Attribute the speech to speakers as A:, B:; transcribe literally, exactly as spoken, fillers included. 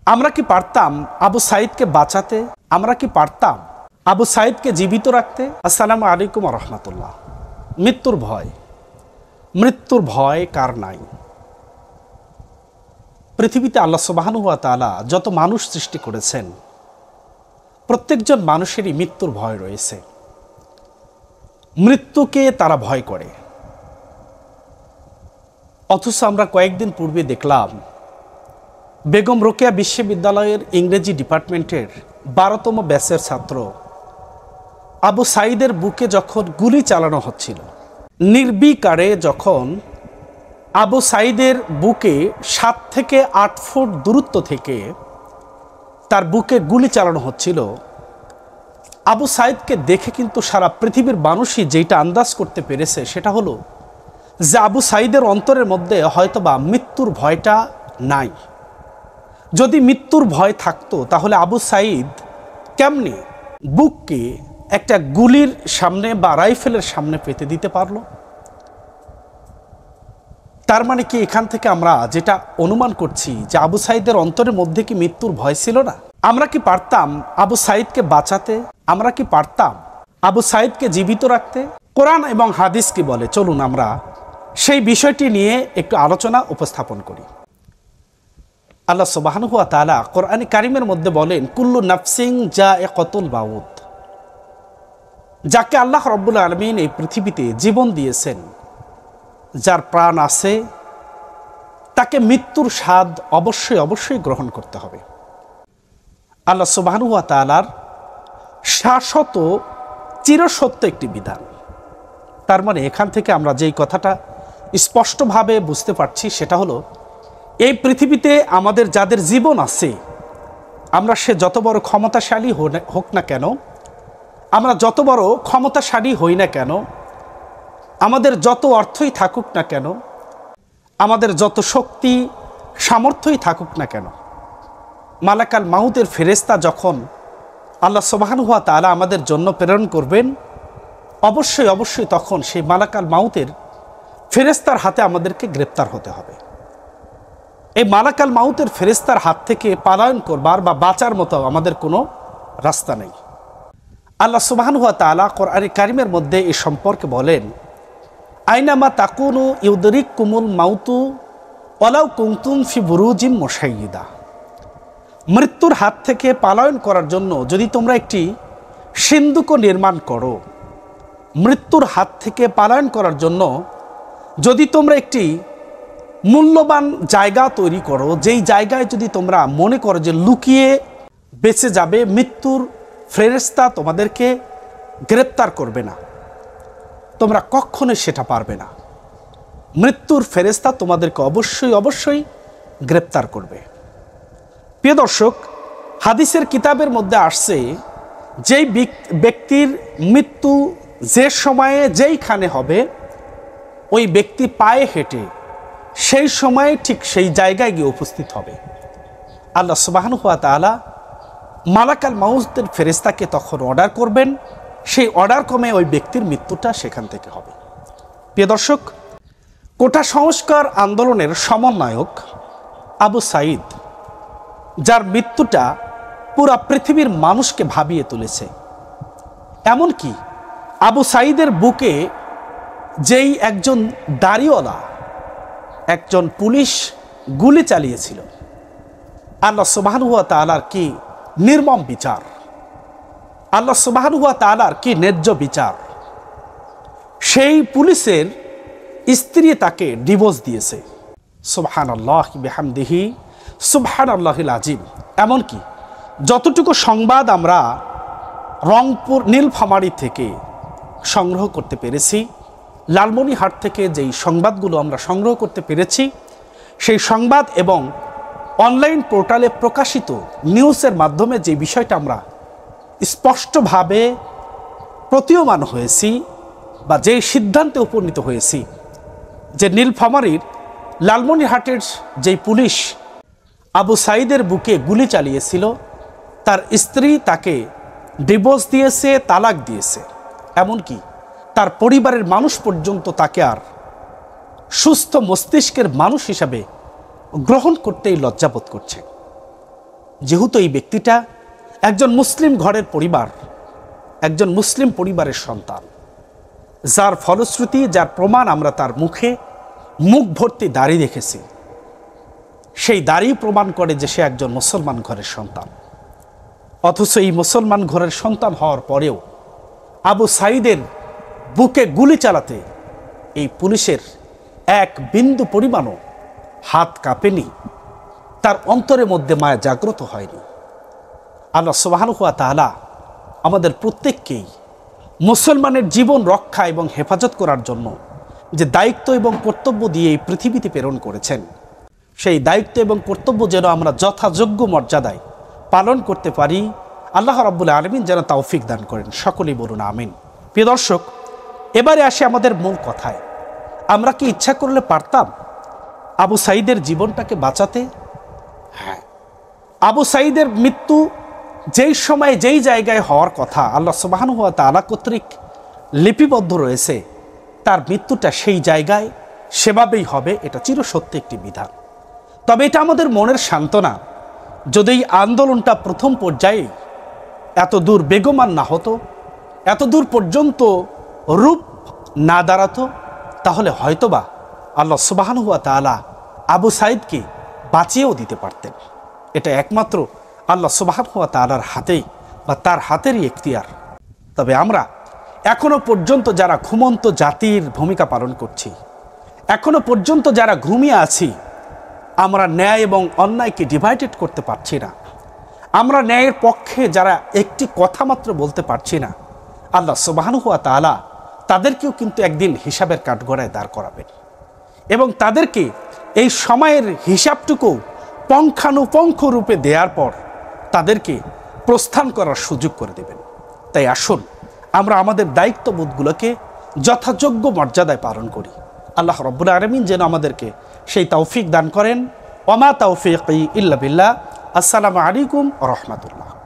A: আমরা কি পারতাম আবু সাইদকে বাঁচাতে? আমরা কি পারতাম আবু সাইদকে জীবিত রাখতে? আসসালামু আলাইকুম ওয়া রাহমাতুল্লাহ। মৃত্যুর ভয়, মৃত্যুর ভয় কার নাই? পৃথিবীতে আল্লাহ সুবহানাহু ওয়া তাআলা যত মানুষ সৃষ্টি করেছেন, প্রত্যেকজন মানুষেরই মৃত্যুর ভয় রয়েছে। মৃত্যুকে তারা ভয় করে। অথচ আমরা কয়েকদিন পূর্বে দেখলাম বেগম রোকেয়া বিশ্ববিদ্যালয়ের ইংরেজি ডিপার্টমেন্টের বারোতম ব্যাচের ছাত্র আবু সাইদের বুকে যখন গুলি চালানো হচ্ছিল, নির্বিকারে যখন আবু সাইদের বুকে সাত থেকে আট ফুট দূরত্ব থেকে তার বুকে গুলি চালানো হচ্ছিল, আবু সাইদকে দেখে কিন্তু সারা পৃথিবীর মানুষই যেটা আন্দাজ করতে পেরেছে সেটা হলো যে আবু সাইদের অন্তরের মধ্যে হয়তোবা মৃত্যুর ভয়টা নাই। যদি মৃত্যুর ভয় থাকতো তাহলে আবু সাইদ কেমনে বুককে একটা গুলির সামনে বা রাইফেলের সামনে পেতে দিতে পারলো? তার মানে কি এখান থেকে আমরা যেটা অনুমান করছি যে আবু সাইদের অন্তরের মধ্যে কি মৃত্যুর ভয় ছিল না? আমরা কি পারতাম আবু সাইদকে বাঁচাতে? আমরা কি পারতাম আবু সাইদকে জীবিত রাখতে? কোরআন এবং হাদিস কি বলে, চলুন আমরা সেই বিষয়টি নিয়ে একটু আলোচনা উপস্থাপন করি। আল্লাহ সুবহানাহু ওয়া তাআলা কোরআনে কারিমের মধ্যে বলেন, কুল্লু নাফসিন যায়িকাতুল মাউত। যাকে আল্লাহ রাব্বুল আলামিন এই পৃথিবীতে জীবন দিয়েছেন, যার প্রাণ আছে, তাকে মৃত্যুর স্বাদ অবশ্যই অবশ্যই গ্রহণ করতে হবে। আল্লাহ সুবহানাহু ওয়া তাআলার শাশ্বত চিরসত্য একটি বিধান। তার মানে এখান থেকে আমরা যেই কথাটা স্পষ্টভাবে বুঝতে পারছি সেটা হলো, এই পৃথিবীতে আমাদের যাদের জীবন আছে, আমরা সে যত বড় ক্ষমতাশালী হোক না কেন, আমরা যত বড় ক্ষমতাশালী হই না কেন, আমাদের যত অর্থই থাকুক না কেন, আমাদের যত শক্তি সামর্থ্যই থাকুক না কেন, মালাকাল মাউতের ফেরেশতা যখন আল্লাহ সুবহানাহু ওয়া তাআলা আমাদের জন্য প্রেরণ করবেন, অবশ্যই অবশ্যই তখন সেই মালাকাল মাউতের ফেরেশতার হাতে আমাদেরকে গ্রেপ্তার হতে হবে। এই মালাকাল মাউতের ফেরেশতার হাত থেকে পলায়ন করবার বা বাঁচার মতো আমাদের কোনো রাস্তা নেই। আল্লাহ সুবহানাহু ওয়া তাআলা কোরআনে কারিমের মধ্যে এই সম্পর্কে বলেন, আইনামা তাকুনু ইউদরিকুমুল মাউতু ওয়ালাউ কুনতুম ফি বুরুজিম মুশাইয়্যিদা। মৃত্যুর হাত থেকে পলায়ন করার জন্য যদি তোমরা একটি সিন্দুক নির্মাণ করো, মৃত্যুর হাত থেকে পলায়ন করার জন্য যদি তোমরা একটি মূল্যবান জায়গা তৈরি করো, যেই জায়গায় যদি তোমরা মনে করো যে লুকিয়ে বেঁচে যাবে, মৃত্যুর ফেরেশতা তোমাদেরকে গ্রেপ্তার করবে না, তোমরা কখনোই সেটা পারবে না। মৃত্যুর ফেরেশতা তোমাদেরকে অবশ্যই অবশ্যই গ্রেপ্তার করবে। প্রিয় দর্শক, হাদিসের কিতাবের মধ্যে আসছে, যেই ব্যক্তির মৃত্যু যে সময়ে যেইখানে হবে, ওই ব্যক্তি পায়ে হেঁটে সেই সময়ে ঠিক সেই জায়গায় গিয়ে উপস্থিত হবে। আল্লাহ সুবহানাহু ওয়া তাআলা মালাকাল মাউতের ফেরেশতাকে তখন অর্ডার করবেন, সেই অর্ডার ক্রমে ওই ব্যক্তির মৃত্যুটা সেখান থেকে হবে। প্রিয় দর্শক, কোটা সংস্কার আন্দোলনের সমন্বয়ক আবু সাইদ, যার মৃত্যুটা পুরা পৃথিবীর মানুষকে ভাবিয়ে তুলেছে, এমনকি আবু সাইদের বুকে যেই একজন দাড়িওয়ালা একজন পুলিশ গুলি চালিয়েছিল, আল্লাহ সুবহানাহু ওয়া তাআলার কি নির্মম বিচার, আল্লাহ সুবহানাহু ওয়া তাআলার কি ন্যায্য বিচার। সেই পুলিশের স্ত্রী তাকে ডিভোর্স দিয়েছে। সুবহানাল্লাহ বিহামদিহি সুবহানাল্লাহিল আযীম। এমনকি যতটুকু সংবাদ আমরা রংপুর নীলফামারী থেকে সংগ্রহ করতে পেরেছি, লালমনিরহাট থেকে যেই সংবাদগুলো আমরা সংগ্রহ করতে পেরেছি, সেই সংবাদ এবং অনলাইন পোর্টালে প্রকাশিত নিউজের মাধ্যমে যে বিষয়টা আমরা স্পষ্টভাবে প্রতীয়মান হয়েছি বা যেই সিদ্ধান্তে উপনীত হয়েছি যে নীলফামারীর লালমনিরহাটের যেই পুলিশ আবু সাইদের বুকে গুলি চালিয়েছিল, তার স্ত্রী তাকে ডিভোর্স দিয়েছে, তালাক দিয়েছে, এমনকি তার পরিবারের মানুষ পর্যন্ত তাকে আর সুস্থ মস্তিষ্কের মানুষ হিসাবে গ্রহণ করতেই লজ্জাবোধ করছে। যেহেতু এই ব্যক্তিটা একজন মুসলিম ঘরের পরিবার, একজন মুসলিম পরিবারের সন্তান, যার ফলশ্রুতি, যার প্রমাণ আমরা তার মুখে মুখ ভর্তি দাড়ি দেখেছি, সেই দাড়ি প্রমাণ করে যে সে একজন মুসলমান ঘরের সন্তান। অথচ এই মুসলমান ঘরের সন্তান হওয়ার পরেও আবু সাঈদের বুকে গুলি চালাতে এই পুলিশের এক বিন্দু পরিমাণও হাত কাঁপেনি, তার অন্তরের মধ্যে মায়া জাগ্রত হয়নি। আল্লাহ সুবহানাহু ওয়া তাআলা আমাদের প্রত্যেককেই মুসলমানের জীবন রক্ষা এবং হেফাজত করার জন্য যে দায়িত্ব এবং কর্তব্য দিয়ে এই পৃথিবীতে প্রেরণ করেছেন, সেই দায়িত্ব এবং কর্তব্য যেন আমরা যথাযোগ্য মর্যাদায় পালন করতে পারি, আল্লাহ রাব্বুল আলামিন যেন তৌফিক দান করেন। সকলেই বলুন আমিন। প্রিয় দর্শক, এবারে আসে আমাদের মূল কথায়। আমরা কি ইচ্ছা করলে পারতাম আবু সাঈদের জীবনটাকে বাঁচাতে? হ্যাঁ, আবু সাঈদের মৃত্যু যেই সময় যেই জায়গায় হওয়ার কথা আল্লাহ সুবহানাহু ওয়া তাআলা কর্তৃক লিপিবদ্ধ রয়েছে, তার মৃত্যুটা সেই জায়গায় সেভাবেই হবে, এটা চিরসত্য একটি বিধান। তবে এটা আমাদের মনের সান্ত্বনা, যদি এই আন্দোলনটা প্রথম পর্যায়ে এত দূর বেগমান না হতো, এত দূর পর্যন্ত রূপ না দাঁড়াতো, তাহলে হয়তোবা আল্লাহ সুবহানাহু ওয়া তাআলা আবু সাঈদকে বাঁচিয়েও দিতে পারতেন। এটা একমাত্র আল্লাহ সুবহানাহু ওয়া তাআলার হাতেই বা তার হাতেরই এখতিয়ার। তবে আমরা এখনো পর্যন্ত যারা ঘুমন্ত জাতির ভূমিকা পালন করছি, এখনো পর্যন্ত যারা ঘুমিয়ে আছি, আমরা ন্যায় এবং অন্যায়কে ডিভাইডেড করতে পারছি না, আমরা ন্যায়ের পক্ষে যারা একটি কথা মাত্র বলতে পারছি না, আল্লাহ সুবহানাহু ওয়া তাআলা তাদেরকেও কিন্তু একদিন হিসাবের কাঠগড়ায় দাঁড় করাবেন এবং তাদেরকে এই সময়ের হিসাবটুকু পঙ্খানুপঙ্খ রূপে দেওয়ার পর তাদেরকে প্রস্থান করার সুযোগ করে দেবেন। তাই আসুন আমরা আমাদের দায়িত্ববোধগুলোকে যথাযোগ্য মর্যাদায় পালন করি। আল্লাহ রাব্বুল আলামিন যেন আমাদেরকে সেই তৌফিক দান করেন। ওমা তৌফিকি ইল্লা বিল্লাহ। আসসালামু আলাইকুম ওয়া রাহমাতুল্লাহ।